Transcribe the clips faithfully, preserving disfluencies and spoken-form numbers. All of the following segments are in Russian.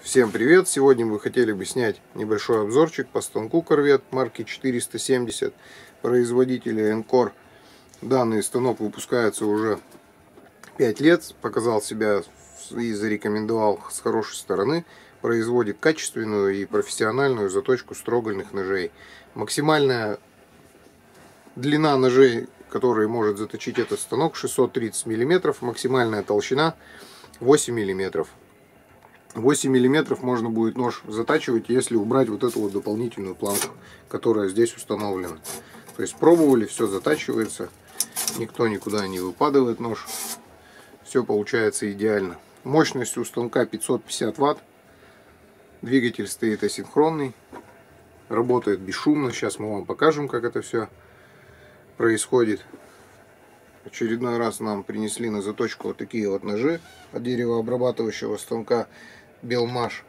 Всем привет! Сегодня мы хотели бы снять небольшой обзорчик по станку Корвет марки четыреста семьдесят производителя Encore. Данный станок выпускается уже пять лет, показал себя и зарекомендовал с хорошей стороны. Производит качественную и профессиональную заточку строгольных ножей. Максимальная длина ножей, которые может заточить этот станок, шестьсот тридцать миллиметров, максимальная толщина восемь миллиметров. восемь миллиметров можно будет нож затачивать, если убрать вот эту вот дополнительную планку, которая здесь установлена. То есть пробовали, все затачивается, никто никуда не выпадывает нож, все получается идеально. Мощность у станка пятьсот пятьдесят ватт, двигатель стоит асинхронный, работает бесшумно. Сейчас мы вам покажем, как это все происходит. Очередной раз нам принесли на заточку вот такие вот ножи от деревообрабатывающего станка Белмаш.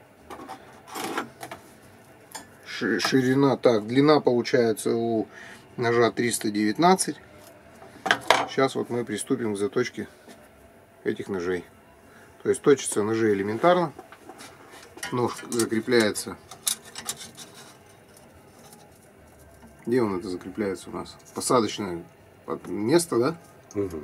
Ширина, так, длина получается у ножа триста девятнадцать. Сейчас вот мы приступим к заточке этих ножей. То есть точатся ножи элементарно. Нож закрепляется. Где он это закрепляется у нас? Посадочное место, да? Угу.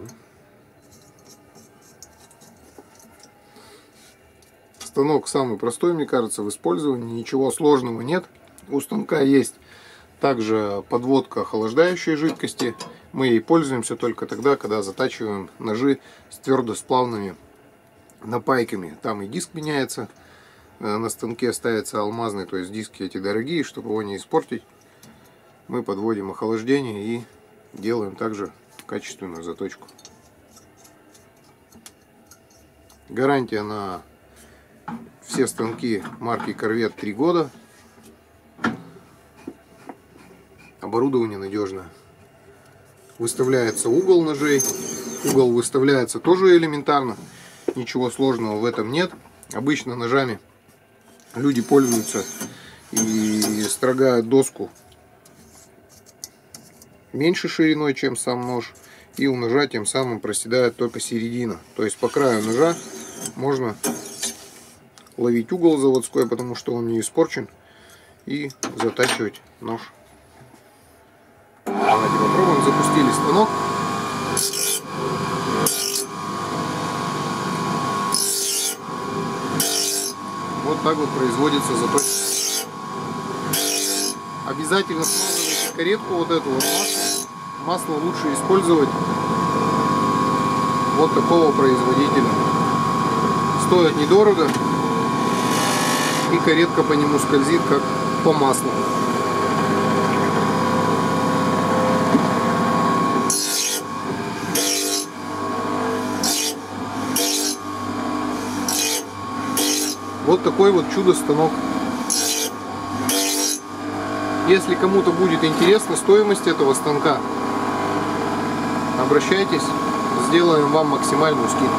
Станок самый простой, мне кажется, в использовании. Ничего сложного нет. У станка есть также подводка охлаждающей жидкости. Мы ей пользуемся только тогда, когда затачиваем ножи с твердосплавными напайками. Там и диск меняется. На станке ставится алмазный, то есть диски эти дорогие, чтобы его не испортить. Мы подводим охлаждение и делаем также качественную заточку. Гарантия на все станки марки Корвет три года. Оборудование надежное. Выставляется угол ножей. Угол выставляется тоже элементарно. Ничего сложного в этом нет. Обычно ножами люди пользуются и строгают доску меньше шириной, чем сам нож. И у ножа тем самым проседает только середина. То есть по краю ножа можно ловить угол заводской, потому что он не испорчен, и затачивать нож. Давайте попробуем. Запустили станок. Вот так вот производится заточка. Обязательно смазывайте каретку, вот эту вот масло. Масло лучше использовать вот такого производителя. Стоит недорого, и каретка по нему скользит как по маслу. Вот такой вот чудо-станок. Если кому-то будет интересна стоимость этого станка, обращайтесь, сделаем вам максимальную скидку.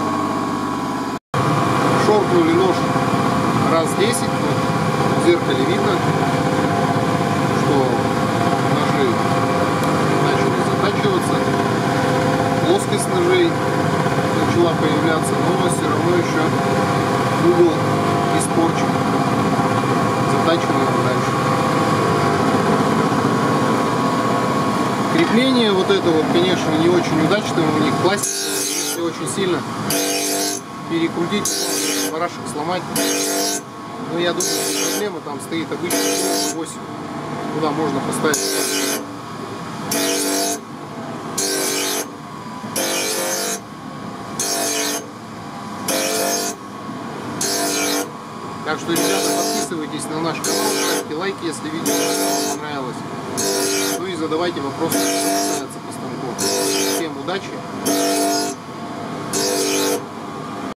Шоркнули нож раз десять, в зеркале видно, что ножи начали затачиваться, плоскость ножей начала появляться, но все равно еще угол испорчен. Затачиваем дальше. Крепление вот это вот, конечно, не очень удачное, у них пластик, если очень сильно перекрутить, барашек сломать. Но я думаю, что проблема, там стоит обычный восемь, куда можно поставить. Так что, ребята, подписывайтесь на наш канал, ставьте лайки, если видео вам понравилось. Ну и задавайте вопросы, что касается по станку. Всем удачи!